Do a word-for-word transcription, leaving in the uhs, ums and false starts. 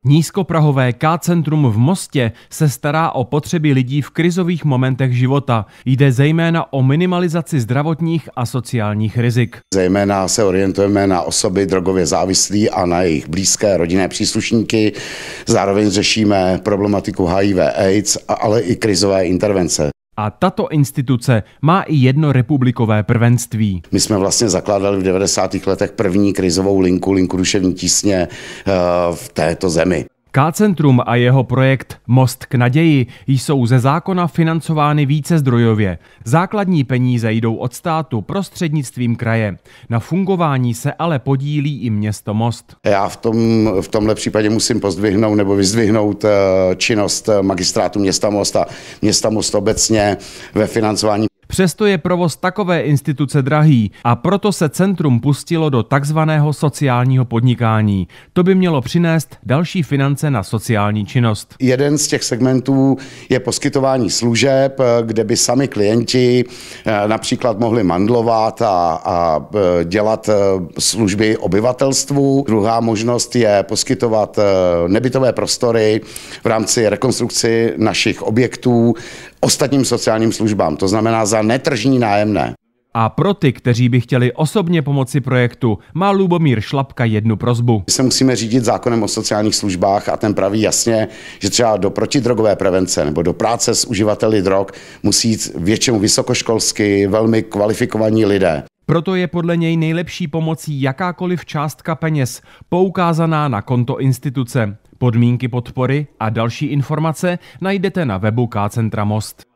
Nízkoprahové K-Centrum v Mostě se stará o potřeby lidí v krizových momentech života. Jde zejména o minimalizaci zdravotních a sociálních rizik. Zejména se orientujeme na osoby drogově závislí a na jejich blízké rodinné příslušníky. Zároveň řešíme problematiku H I V AIDS, ale i krizové intervence. A tato instituce má i jedno republikové prvenství. My jsme vlastně zakládali v devadesátých letech první krizovou linku, linku duševní tísně v této zemi. K-Centrum a jeho projekt Most k naději jsou ze zákona financovány vícezdrojově. Základní peníze jdou od státu prostřednictvím kraje. Na fungování se ale podílí i město Most. Já v, tom, v tomhle případě musím pozdvihnout nebo vyzdvihnout činnost magistrátu města Most a města Most obecně ve financování. Přesto je provoz takové instituce drahý a proto se centrum pustilo do takzvaného sociálního podnikání. To by mělo přinést další finance na sociální činnost. Jeden z těch segmentů je poskytování služeb, kde by sami klienti například mohli mandlovat a, a dělat služby obyvatelstvu. Druhá možnost je poskytovat nebytové prostory v rámci rekonstrukci našich objektů ostatním sociálním službám, to znamená za netržní nájemné. A pro ty, kteří by chtěli osobně pomoci projektu, má Lubomír Šlapka jednu prosbu. My se musíme řídit zákonem o sociálních službách a ten praví jasně, že třeba do protidrogové prevence nebo do práce s uživateli drog musí jít většinou vysokoškolsky velmi kvalifikovaní lidé. Proto je podle něj nejlepší pomocí jakákoliv částka peněz poukázaná na konto instituce. Podmínky podpory a další informace najdete na webu K-Centra Most.